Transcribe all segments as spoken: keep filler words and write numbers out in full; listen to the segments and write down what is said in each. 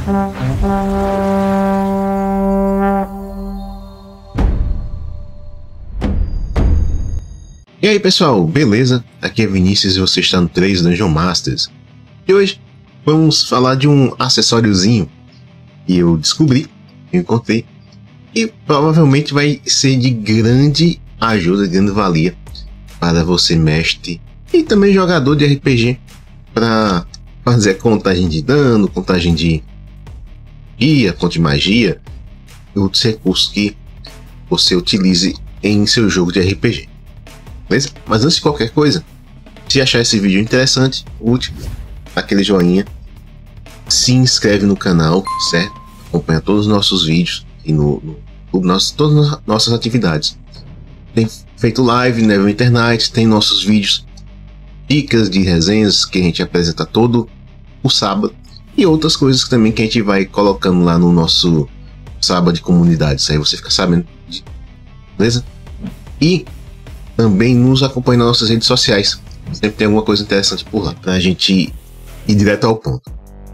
E aí pessoal, beleza? Aqui é Vinícius e você está no três Dungeon Masters. E hoje vamos falar de um acessóriozinho que eu descobri, eu encontrei, e provavelmente vai ser de grande ajuda, de grande valia para você mestre e também jogador de R P G, para fazer contagem de dano, contagem de magia, conta de magia e outros recursos que você utilize em seu jogo de R P G. Beleza? Mas antes de qualquer coisa, se achar esse vídeo interessante, útil, aquele joinha, se inscreve no canal, certo? Acompanha todos os nossos vídeos e no, no, no nosso, todas as nossas atividades. Tem feito live, Neville Internet, tem nossos vídeos, dicas de resenhas que a gente apresenta todo o sábado e outras coisas também que a gente vai colocando lá no nosso sábado de comunidades. Aí você fica sabendo, de, beleza? E também nos acompanhe nas nossas redes sociais. Sempre tem alguma coisa interessante por lá, pra gente ir direto ao ponto.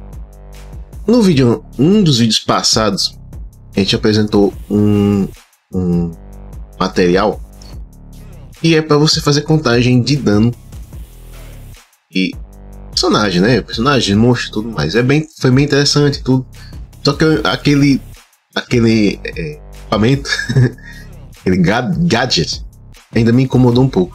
No vídeo, um dos vídeos passados, a gente apresentou um, um material que é para você fazer contagem de dano e personagem, né? Personagem, monstro e tudo mais. É bem, foi bem interessante tudo. Só que aquele, aquele é, equipamento, aquele gadget, ainda me incomodou um pouco,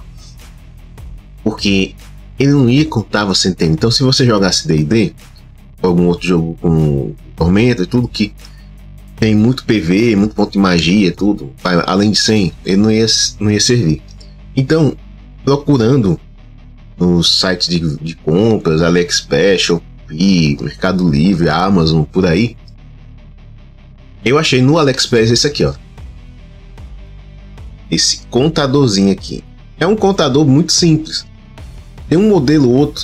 porque ele não ia contar você entende. Então se você jogasse D e D ou algum outro jogo com Tormenta e tudo que tem muito P V, muito ponto de magia, tudo além de cem, ele não ia, não ia servir. Então, procurando nos sites de, de compras, AliExpress, Shopee, Mercado Livre, Amazon, por aí, eu achei no AliExpress esse aqui, ó. Esse contadorzinho aqui. É um contador muito simples. Tem um modelo outro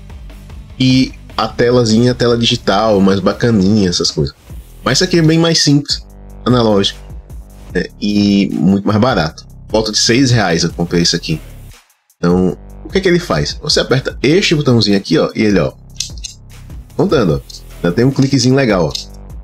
e a telazinha, a tela digital, mais bacaninha, essas coisas. Mas isso aqui é bem mais simples, analógico, né? E muito mais barato. Volta de seis reais eu comprei isso aqui. Então, o que que ele faz? Você aperta este botãozinho aqui, ó, e ele, ó, contando, ó. Já tem um cliquezinho legal, ó.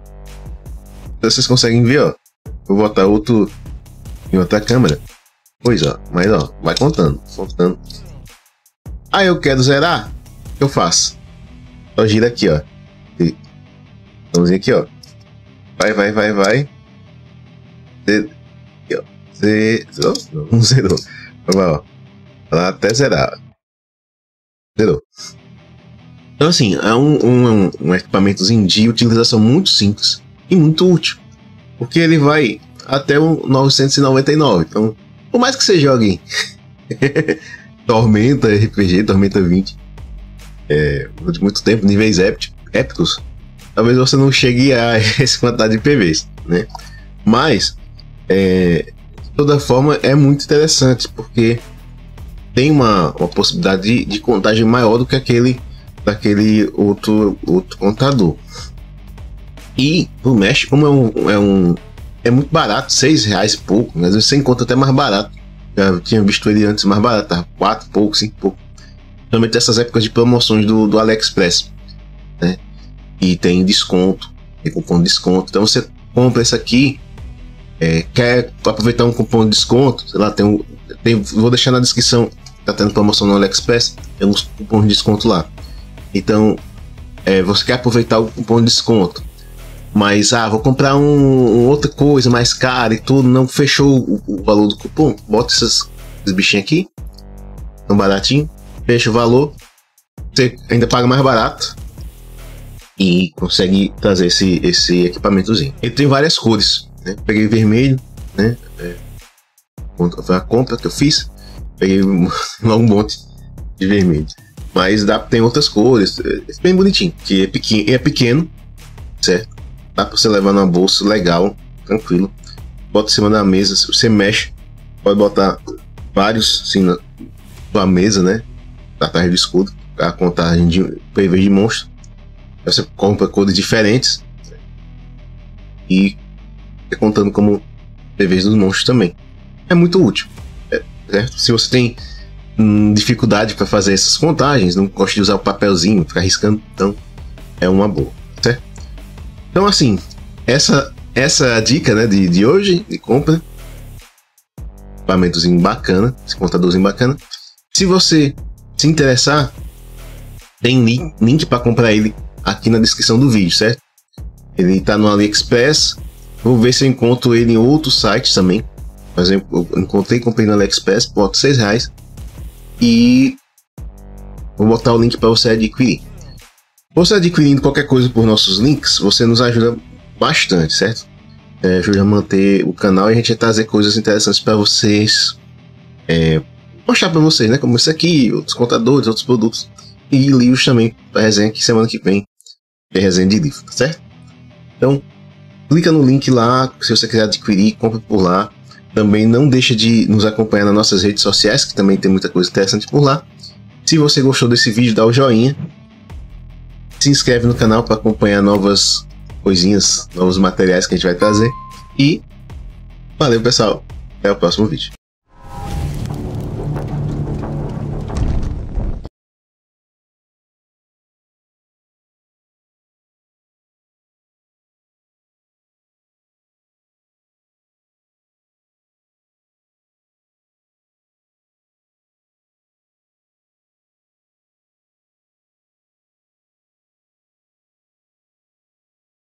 Vocês conseguem ver, ó. Vou botar outro em outra câmera. Pois ó, mas ó, vai contando, contando. Ah, eu quero zerar? O que eu faço? Só gira aqui, ó. Botãozinho aqui, ó. Vai, vai, vai, vai. Zero. Aqui, ó. Zero. Não, zerou. Vai, ó. Vai lá até zerar. Zerou. Então assim, é um, um, um equipamentozinho de utilização muito simples e muito útil. Porque ele vai até o novecentos e noventa e nove. Então, por mais que você jogue Tormenta R P G, Tormenta vinte, é, durante muito tempo, níveis épicos, talvez você não chegue a essa quantidade de P Vs, né? Mas, é, de toda forma, é muito interessante, porque tem uma, uma possibilidade de, de contagem maior do que aquele daquele outro, outro contador. E o Mesh, como é um, é um é muito barato, seis reais e pouco, às vezes você encontra até mais barato. Já tinha visto ele antes mais barato, tava quatro e pouco, cinco e pouco. Principalmente essas épocas de promoções do, do AliExpress, né? E tem desconto, tem cupom de desconto. Então você compra esse aqui, é, quer aproveitar um cupom de desconto, sei lá, tem um, tem, vou deixar na descrição, tá tendo promoção no AliExpress, tem uns cupons de desconto lá. Então, é, você quer aproveitar o cupom de desconto, mas, ah, vou comprar um, um outra coisa mais cara e tudo, não fechou o, o valor do cupom, bota esses, esses bichinhos aqui, tão baratinho, fecha o valor, você ainda paga mais barato e consegue trazer esse, esse equipamentozinho. Ele tem várias cores, né? Peguei vermelho, né? É, foi a compra que eu fiz, peguei logo um monte de vermelho, mas dá, tem outras cores, é bem bonitinho, que é pequeno, é pequeno, certo? Dá pra você levar numa bolsa legal, tranquilo. Bota em cima da mesa, se você mexe, pode botar vários assim na sua mesa, né? Atrás do escudo, a contagem de P V de monstro. Você compra cores diferentes e fica contando como P Vs dos monstros também. É muito útil, é, certo? Se você tem hum, dificuldade para fazer essas contagens, não gosta de usar o papelzinho, ficar riscando, então é uma boa, certo? Então assim, essa, essa é a dica, né, de, de hoje, de compra. Equipamentozinho bacana, esse computadorzinho bacana. Se você se interessar, tem link, link para comprar ele aqui na descrição do vídeo, certo? Ele tá no AliExpress. Vou ver se eu encontro ele em outros sites também. Por exemplo, eu encontrei, comprei no AliExpress por seis reais. E vou botar o link para você adquirir. Você adquirindo qualquer coisa por nossos links, você nos ajuda bastante, certo? É, ajuda a manter o canal e a gente vai trazer coisas interessantes para vocês. É, mostrar para vocês, né? Como isso aqui, outros contadores, outros produtos. E livros também, para resenha que semana que vem tem resenha de livro, tá certo? Então, clica no link lá, se você quiser adquirir, compra por lá. Também não deixa de nos acompanhar nas nossas redes sociais, que também tem muita coisa interessante por lá. Se você gostou desse vídeo, dá o joinha. Se inscreve no canal para acompanhar novas coisinhas, novos materiais que a gente vai trazer. E valeu, pessoal. Até o próximo vídeo.